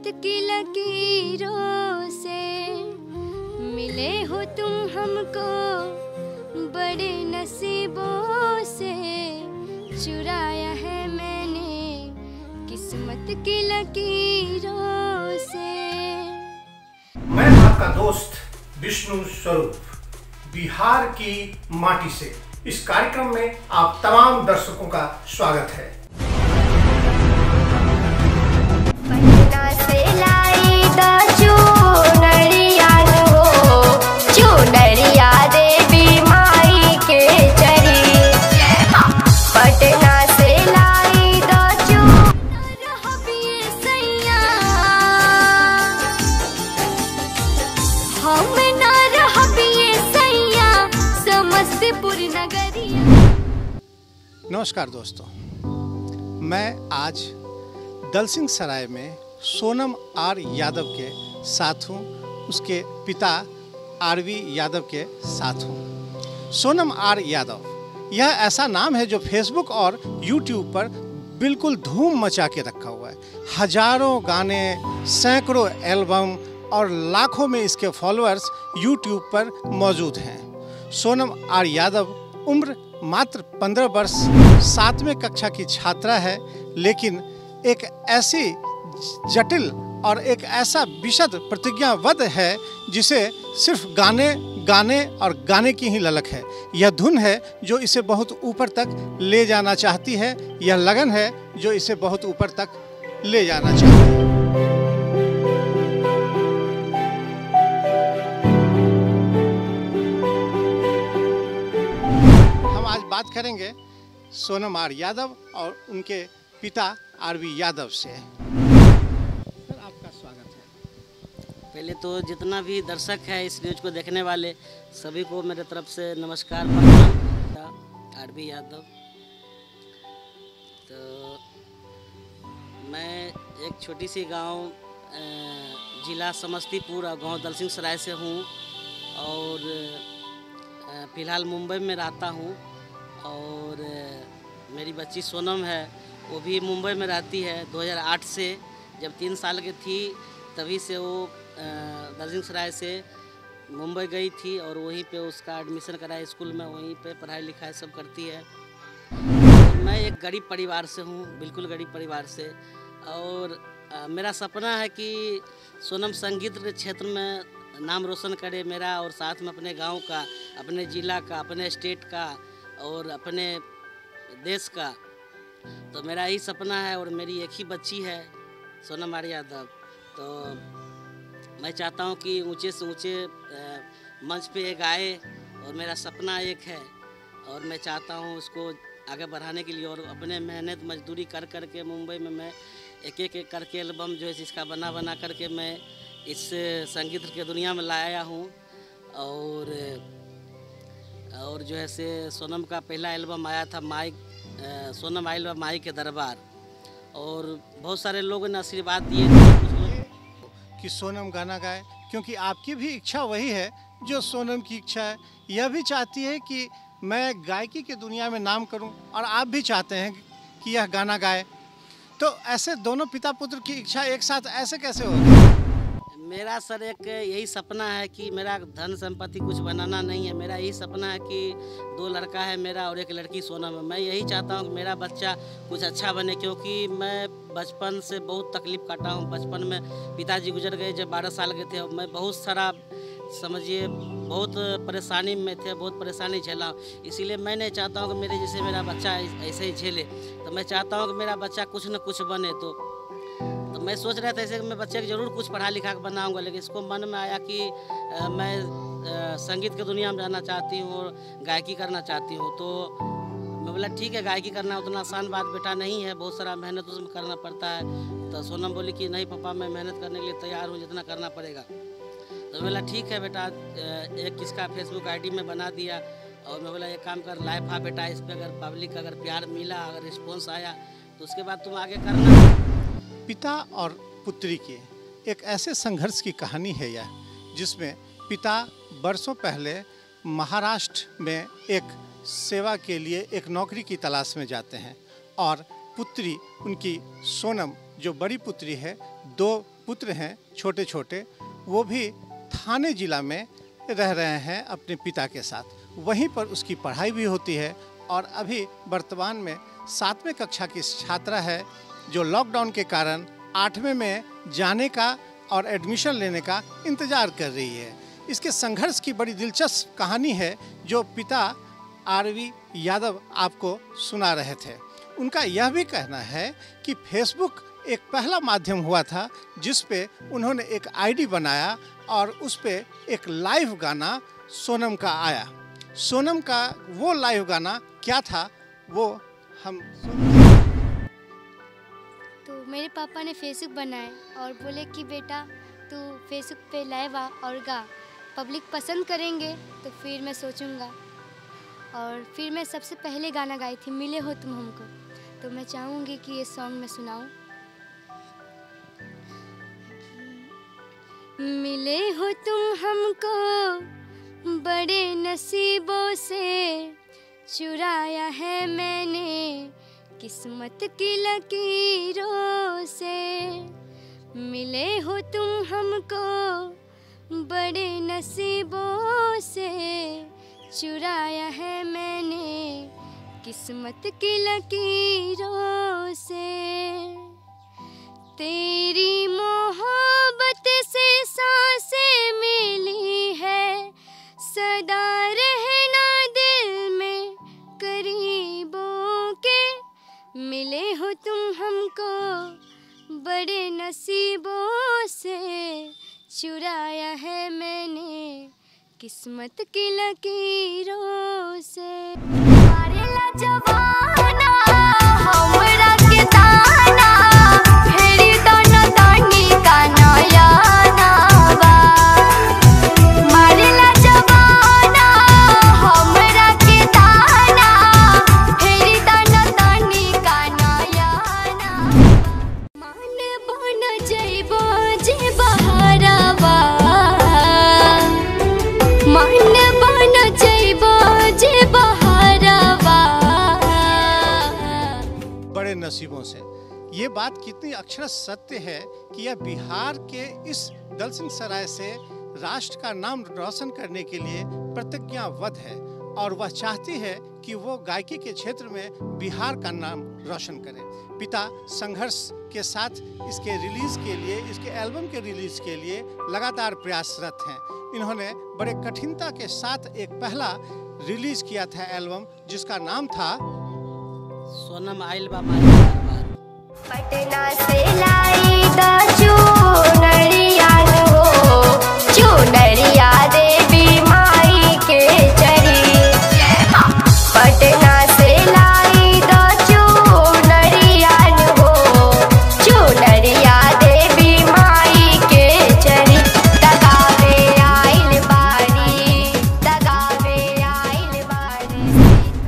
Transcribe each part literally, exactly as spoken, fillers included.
की लकीरों से मिले हो तुम हमको, बड़े नसीबों से चुराया है मैंने किस्मत की लकीरों से। मैं आपका दोस्त विष्णु स्वरूप, बिहार की माटी से इस कार्यक्रम में आप तमाम दर्शकों का स्वागत है। पटना से लाई द चुनरिया हो, चुनरिया देवी माई के चरी। पटना से लाई द चुनरिया सैया, हम ना रहबिए सैया समस्तीपुर नगरिया। नमस्कार दोस्तों, मैं आज दलसिंह सराय में सोनम आर यादव के साथ हूँ, उसके पिता आरवी यादव के साथ हूँ। सोनम आर यादव यह ऐसा नाम है जो फेसबुक और यूट्यूब पर बिल्कुल धूम मचा के रखा हुआ है। हजारों गाने, सैकड़ों एल्बम और लाखों में इसके फॉलोअर्स यूट्यूब पर मौजूद हैं। सोनम आर यादव उम्र मात्र पंद्रह वर्ष, सातवें कक्षा की छात्रा है, लेकिन एक ऐसी जटिल और एक ऐसा विशद प्रतिज्ञाबद्ध है जिसे सिर्फ गाने गाने और गाने की ही ललक है। यह धुन है जो इसे बहुत ऊपर तक ले जाना चाहती है, यह लगन है जो इसे बहुत ऊपर तक ले जाना चाहती है। हम आज बात करेंगे सोनम आर यादव और उनके पिता आरवी यादव से। सर, आपका स्वागत है। पहले तो जितना भी दर्शक है इस न्यूज को देखने वाले सभी को मेरे तरफ से नमस्कार। आरवी यादव, तो मैं एक छोटी सी गांव जिला समस्तीपुर और गांव दलसिंह सराय से हूं और फ़िलहाल मुंबई में रहता हूं। और मेरी बच्ची सोनम है, वो भी मुंबई में रहती है। दो हज़ार आठ से जब तीन साल की थी तभी से वो दलसिंह सराय से मुंबई गई थी और वहीं पे उसका एडमिशन कराया स्कूल में, वहीं पे पढ़ाई लिखाई सब करती है। और मैं एक गरीब परिवार से हूँ, बिल्कुल गरीब परिवार से। और आ, मेरा सपना है कि सोनम संगीत के क्षेत्र में नाम रोशन करे मेरा, और साथ में अपने गाँव का, अपने ज़िला का, अपने स्टेट का और अपने देश का। तो मेरा यही सपना है और मेरी एक ही बच्ची है सोनम आर यादव। तो मैं चाहता हूँ कि ऊंचे से ऊंचे मंच पे गाए और मेरा सपना एक है और मैं चाहता हूँ उसको आगे बढ़ाने के लिए। और अपने मेहनत मजदूरी कर कर के मुंबई में मैं एक एक एक करके एल्बम जो है जिसका बना बना करके मैं इस संगीत की दुनिया में लाया हूँ। और और जो है से सोनम का पहला एल्बम आया था माई, सोनम आइल माई के दरबार, और बहुत सारे लोगों ने आशीर्वाद दिए कि सोनम गाना गाए, क्योंकि आपकी भी इच्छा वही है जो सोनम की इच्छा है। यह भी चाहती है कि मैं गायकी की दुनिया में नाम करूं और आप भी चाहते हैं कि यह गाना गाए। तो ऐसे दोनों पिता पुत्र की इच्छा एक साथ ऐसे कैसे होगी? मेरा सर एक यही सपना है कि मेरा धन संपत्ति कुछ बनाना नहीं है। मेरा यही सपना है कि दो लड़का है मेरा और एक लड़की सोनम है। मैं यही चाहता हूँ कि मेरा बच्चा कुछ अच्छा बने, क्योंकि मैं बचपन से बहुत तकलीफ़ काटा हूँ। बचपन में पिताजी गुजर गए जब बारह साल के थे। मैं बहुत सारा समझिए बहुत परेशानी में थे, बहुत परेशानी झेला। इसीलिए मैं नहीं चाहता हूँ कि मेरे जैसे मेरा बच्चा ऐसे ही झेले। तो मैं चाहता हूँ कि मेरा बच्चा कुछ न कुछ बने। तो तो मैं सोच रहा था ऐसे कि मैं बच्चे को ज़रूर कुछ पढ़ा लिखा कर बनाऊँगा, लेकिन इसको मन में आया कि आ, मैं आ, संगीत की दुनिया में जाना चाहती हूँ और गायकी करना चाहती हूँ। तो मैं बोला ठीक है, गायकी करना उतना आसान बात बेटा नहीं है, बहुत सारा मेहनत उसमें करना पड़ता है। तो सोनम बोली कि नहीं पापा, मैं मेहनत करने के लिए तैयार हूँ, जितना करना पड़ेगा। तो मैं बोला ठीक है बेटा, एक इसका फेसबुक आईडी में बना दिया और मैं बोला एक काम कर, लाइव आ बेटा, इस पर अगर पब्लिक अगर प्यार मिला, अगर रिस्पॉन्स आया तो उसके बाद तुम आगे करना। पिता और पुत्री की एक ऐसे संघर्ष की कहानी है यह, जिसमें पिता वर्षों पहले महाराष्ट्र में एक सेवा के लिए एक नौकरी की तलाश में जाते हैं और पुत्री उनकी सोनम जो बड़ी पुत्री है दो पुत्र हैं छोटे छोटे, वो भी थाने ज़िला में रह रहे हैं अपने पिता के साथ। वहीं पर उसकी पढ़ाई भी होती है और अभी वर्तमान में सातवें कक्षा की छात्रा है जो लॉकडाउन के कारण आठवें में जाने का और एडमिशन लेने का इंतज़ार कर रही है। इसके संघर्ष की बड़ी दिलचस्प कहानी है जो पिता आरवी यादव आपको सुना रहे थे। उनका यह भी कहना है कि फेसबुक एक पहला माध्यम हुआ था जिस पे उन्होंने एक आईडी बनाया और उस पे एक लाइव गाना सोनम का आया। सोनम का वो लाइव गाना क्या था वो हम तो मेरे पापा ने फेसबुक बनाए और बोले कि बेटा तू फेसबुक पे लाइव आ और गा, पब्लिक पसंद करेंगे तो फिर मैं सोचूंगा। और फिर मैं सबसे पहले गाना गाई थी मिले हो तुम हमको, तो मैं चाहूँगी कि ये सॉन्ग मैं सुनाऊँ। मिले हो तुम हमको बड़े नसीबों से, चुराया है मैंने किस्मत की लकीरों से। मिले हो तुम हमको बड़े नसीबों से, चुराया है मैंने किस्मत की लकीरों से। तेरी मोहब्बत से सांसें मिली है, सदा रहना दिल में करीबों के। मिले हो तुम हमको बड़े नसीबों से, चुराया है मैंने किस्मत की लकीरों से। मारेला जवाना हमरा के ताना, फेरी दाना दानी का नया नावा। मारेला जवाना हमरा के ताना, फेरी दाना दानी का नया नावा। मान बन जइबो जे बहारावा, मान बन जइबो जे बहारावा। बड़े नसीबों से, ये बात कितनी अक्षरश सत्य है कि यह बिहार के इस दलसिंह सराय से राष्ट्र का नाम रोशन करने के लिए प्रतिज्ञाबद्ध है और वह चाहती है कि वो गायकी के क्षेत्र में बिहार का नाम रोशन करे। पिता संघर्ष के साथ इसके रिलीज के लिए, इसके एल्बम के रिलीज के लिए लगातार प्रयासरत हैं। इन्होंने बड़े कठिनता के साथ एक पहला रिलीज किया था एल्बम जिसका नाम था सोनम आइल बा माई के दरबार। पटना से लाई द चुनरिया हो, चुनरिया देवी माई के चरी। पटना से लाई द चुनरिया हो, चुनरिया देवी माई के चरी। दगावे आइल बारी, दगावे आइल बारी।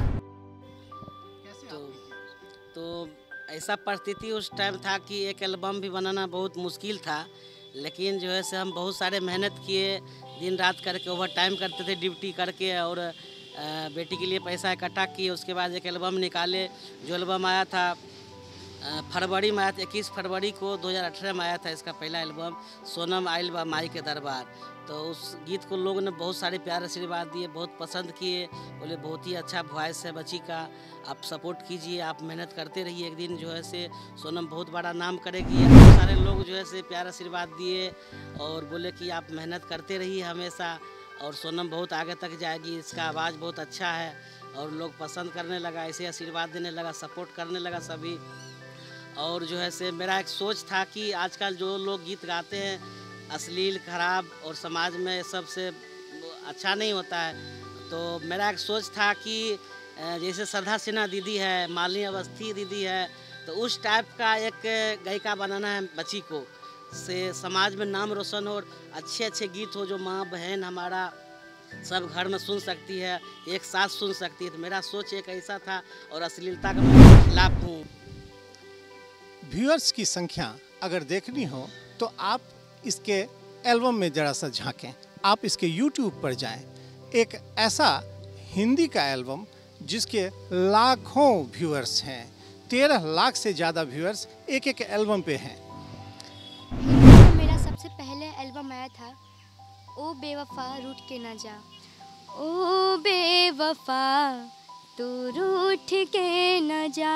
तो तो ऐसा परिस्थिति उस टाइम था कि एक एल्बम भी बनाना बहुत मुश्किल था, लेकिन जो है से हम बहुत सारे मेहनत किए, दिन रात करके ओवर टाइम करते थे ड्यूटी करके और अ, बेटी के लिए पैसा इकट्ठा किए। उसके बाद एक एल्बम निकाले, जो एल्बम आया था अ, फरवरी में आया था, इक्कीस फरवरी को दो हज़ार अठारह में आया था इसका पहला एल्बम सोनम आइल बा माई के दरबार। तो उस गीत को लोगों ने बहुत सारे प्यार आशीर्वाद दिए, बहुत पसंद किए, बोले बहुत ही अच्छा वॉइस है बच्ची का, आप सपोर्ट कीजिए, आप मेहनत करते रहिए, एक दिन जो है से सोनम बहुत बड़ा नाम करेगी। बहुत सारे लोग जो है से प्यार आशीर्वाद दिए और बोले कि आप मेहनत करते रहिए हमेशा और सोनम बहुत आगे तक जाएगी, इसका आवाज़ बहुत अच्छा है। और लोग पसंद करने लगा, ऐसे आशीर्वाद देने लगा, सपोर्ट करने लगा सभी। और जो है से मेरा एक सोच था कि आजकल जो लोग गीत गाते हैं अश्लील, खराब और समाज में सबसे अच्छा नहीं होता है, तो मेरा एक सोच था कि जैसे श्रद्धा सिन्हा दीदी है, मालिनी अवस्थी दीदी है, तो उस टाइप का एक गायिका बनाना है बच्ची को, से समाज में नाम रोशन हो और अच्छे अच्छे गीत हो जो माँ बहन हमारा सब घर में सुन सकती है, एक साथ सुन सकती है। तो मेरा सोच एक ऐसा था और अश्लीलता का मैं खिलाफ हूँ। व्यूअर्स की संख्या अगर देखनी हो तो आप इसके एल्बम में ज़रा सा झांकें, आप इसके यूट्यूब पर जाएं। एक ऐसा हिंदी का एल्बम जिसके लाखों व्यूअर्स हैं, तेरह लाख से ज़्यादा व्यूअर्स एक एक एल्बम पे हैं। सबसे पहले एल्बम आया था ओ बेवफा रूठ के ना जा। ओ बेवफा तू रूठ के न जा,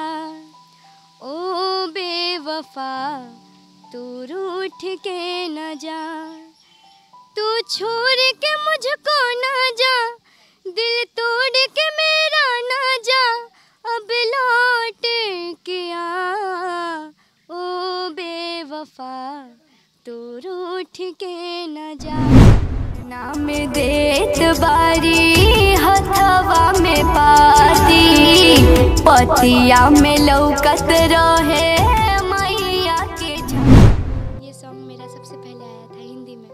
ओ बेवफा तू रूठ के न जा, तू छोड़ के मुझको ना जा, दिल तोड़ के मेरा ना जा, अब लौट के आ। ओ बेवफा तू रूठ के न जा। नाम देत बारी हथवा में पाती, पतिया में लौकत रहे मैया के झा। ये सॉन्ग मेरा सबसे पहले आया था हिंदी में।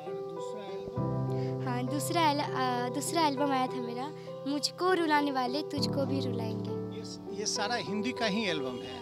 हाँ, दूसरा एल, आ, दूसरा एल्बम आया था मेरा मुझको रुलाने वाले तुझको भी रुलाएंगे। ये, ये सारा हिंदी का ही एल्बम है।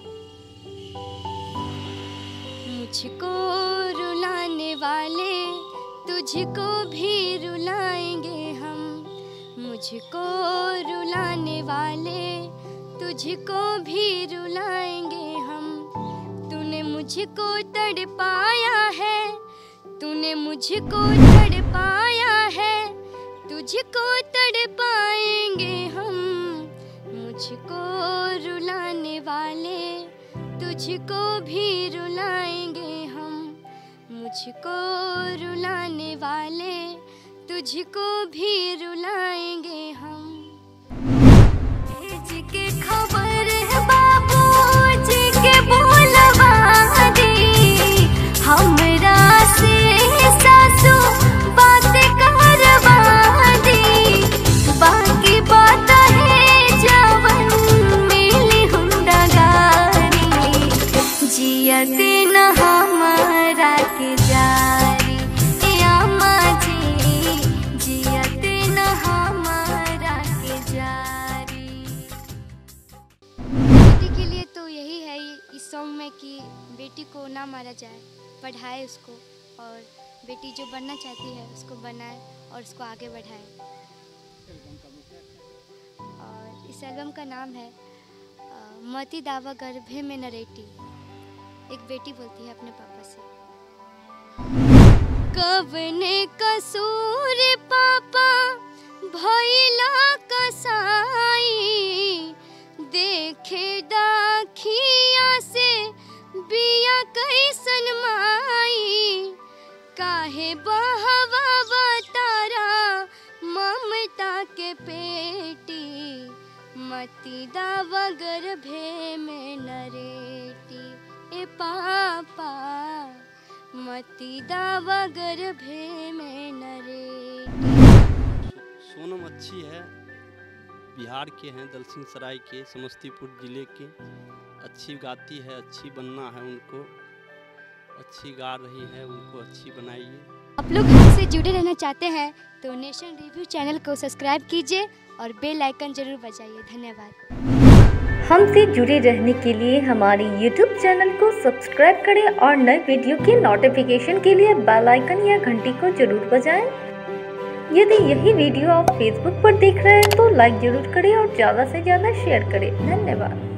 मुझको रुलाने वाले तुझको भी रुलाएंगे हम, मुझको रुलाने वाले तुझको भी रुलाएंगे हम। तूने मुझको तड़पाया है, तूने मुझको तड़पाया है, तुझको तड़पाएंगे हम। मुझको रुलाने वाले तुझको भी रुलाएंगे हम, मुझको रुलाने वाले तुझको भी रुलाएंगे हम। भेज के खबर है बाबूजी के बोलवा दी, हमरा से सासू बात करवा दी, बाकी बात है जवन मिली हुंडा गारी, जियत न हमरा के जारी। ए अम्मा जी जियत न हमरा के जारी। बेटी के लिए तो यही है इस सॉन्ग में कि बेटी को ना मारा जाए, पढ़ाए उसको, और बेटी जो बनना चाहती है उसको बनाए और उसको आगे बढ़ाए। और इस एल्बम का नाम है मती दावा गर्भे में नरेटी। एक बेटी बोलती है अपने पापा से, कवने कसूर पापा भइला कसाई, देखे दाखिया से बिया कैसन माई, काहे बहवा तारा ममता के पेटी, मती दावा गर्भे में नरेटी। ए पापा मती दावा गर्भे में नरेटी। सोनम अच्छी है, बिहार के हैं, दलसिंह सराय के, समस्तीपुर जिले के। अच्छी गाती है, अच्छी बनना है उनको, अच्छी गा रही है, उनको अच्छी बनाइए। आप लोग हमसे जुड़े रहना चाहते हैं तो नेशन रिव्यू चैनल को सब्सक्राइब कीजिए और बेल आइकन जरूर बजाइए। धन्यवाद। हमसे जुड़े रहने के लिए हमारे यूट्यूब चैनल को सब्सक्राइब करें और नए वीडियो के नोटिफिकेशन के लिए बेल आइकन या घंटी को जरूर बजाएं। यदि यही वीडियो आप फेसबुक पर देख रहे हैं तो लाइक जरूर करें और ज़्यादा से ज़्यादा शेयर करें। धन्यवाद।